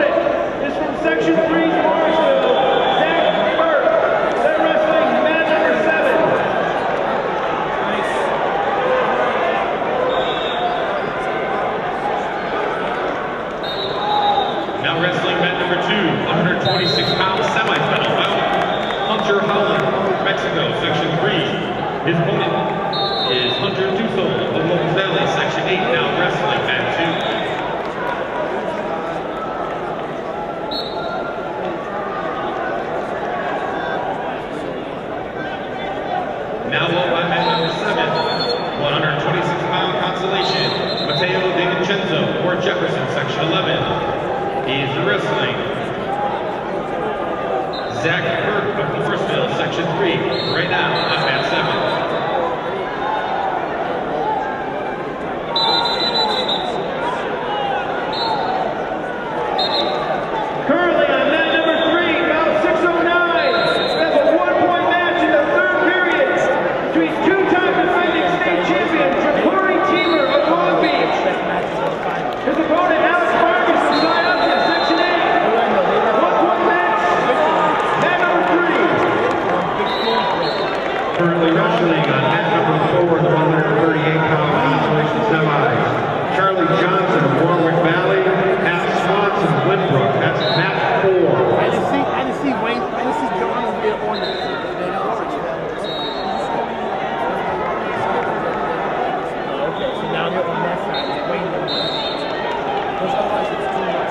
opponent is from Section 3's Morrisville, Zach Burke. They're wrestling mat number 7. Now wrestling mat number 2, 126-pound semi-final bout, Hunter Howland, Mexico, Section 3. His opponent is Hunter Dussel of Locust Valley, Section 8, now wrestling mat 2. Now on by mat number 7, 126-pound consolation, Matteo De Vincenzo, Fort Jefferson, Section 11. He is wrestling Zach Burke of Morrisville, Section 3, right now on mat 7. Currently on mat number 3, bout 609. We have a one-point match in the 3rd period between two-time defending state champion Tripuri Teamer of Long Beach. His opponent Alex Marcus of Zion, Section 8. One-point match, mat number 3. Currently wrestling on mat number 4, the 138-pound consolation semis. Charlie Johnson of Warwick Valley, Matt Swanson of Lynbrook. That's mat 4. I didn't see Wayne, I didn't see John over there on the okay, so now they're on that side. Wayne because otherwise it's too much.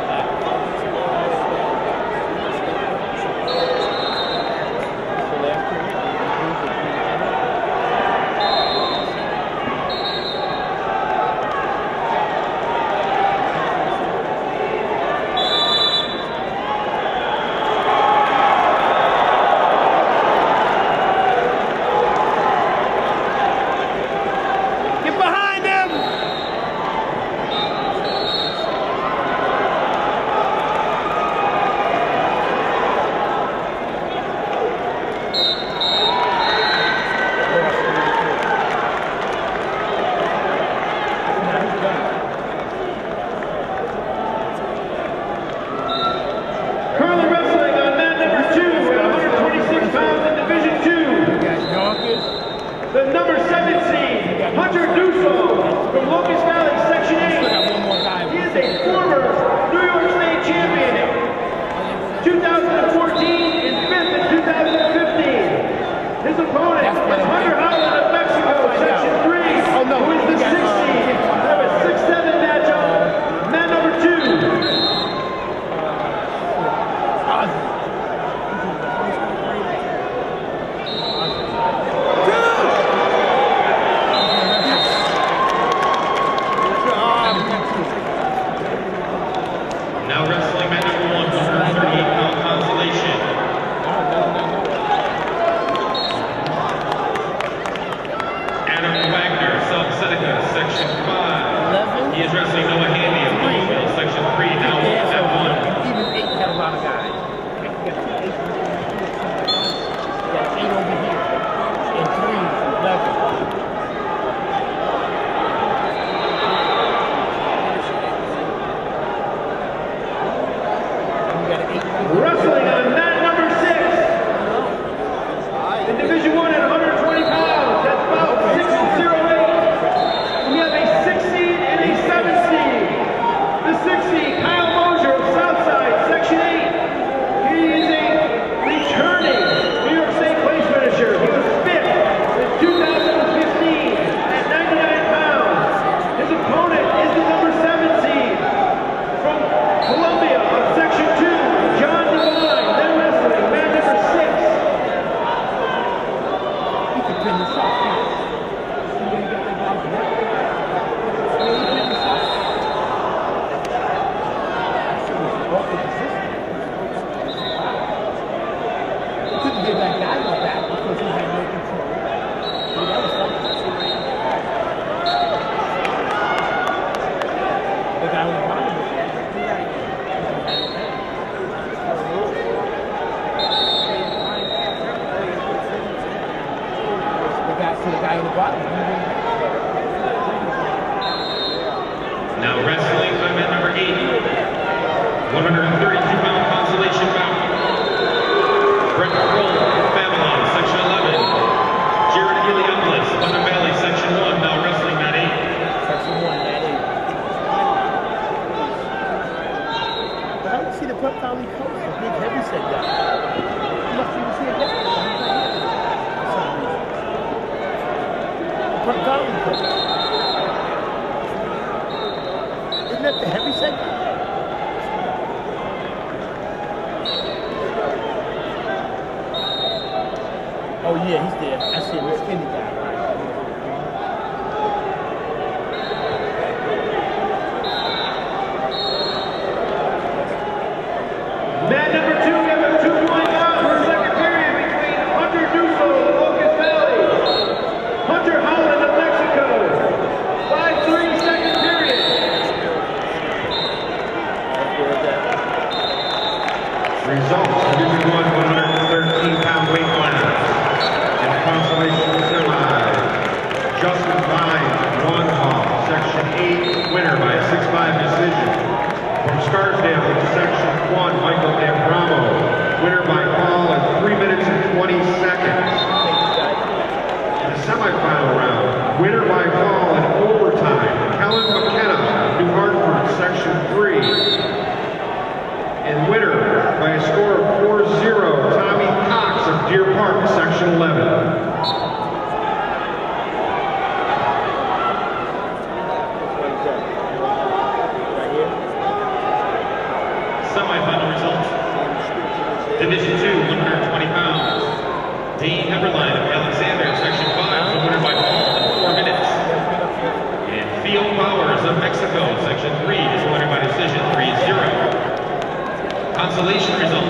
The number 7 seed, Hunter Dussel from Locust Valley, Section 8. He is a former New York State champion in 2014 and 5th in 2015. His opponent is Hunter Howland of Mexico, Section 3, who is the 6th seed. They have a 6-7 matchup, mat number 2. Now wrestling mat number 1, 138-pound consolation. Adam Wagner, South Seneca, Section 5. He is wrestling Noah Hamby of Louisville, Section 3, now at 1. Even 8 had a lot of guys. You got 8 over here. And 3, 11. Wrestling on mat number 6. In Division 1 at 120 pounds, that's about 6'08". We have a 6 seed and a 7 seed. The 6 seed, Kyle Mosier of Southside, Section 8. He is a returning New York State place finisher. He was 5th in 2015 at 99 pounds. His opponent is the number 7 seed from Columbia of Section 2. John Devine, then wrestling, mat number 6. You can pin this off. See where you got that guy from? Yeah, you pin this off. You couldn't give that guy like that because he had no control. See, that was something. The guy was behind him. To the guy in the bottom. Now wrestling by mat number 8, 132-pound consolation bout. Brett Kroll, Babylon, Section 11. Jared Eliopoulos, Thunder Valley, Section 1, now wrestling mat 8. Section 1, mat 8. But I don't see the Prep Valley coach, the big heavyset guy. You must even see it yesterday. He's right here. For some reason. The Prep Valley coach. Isn't that the heavyset guy? Oh yeah, he's there. I see him, the skinny guy. Mat number 2, we have a 2-point bout for the second period between Hunter Dussel of Locust Valley, Hunter Holland of Mexico. 5-3 second period. Results, Division 1, 113-pound weight class. In consolation semi, Justin Vines, Wanhall, Section 8, winner by a 6-5 decision. From Scarsdale to Section 1, Michael Ambramo, winner by fall in 3 minutes and 20 seconds. In the semifinal round, winner by fall in overtime, Kellen McKenna, New Hartford, Section 3. And winner by a score of 4-0, Tommy Cox of Deer Park, Section 11. Semi-final results. Division 2, 120 pounds. Dean Heberlein of Alexander, Section 5, the winner by fall in 4 minutes. And Theo Powers of Mexico, Section 3, is the winner by decision 3-0. Consolation results.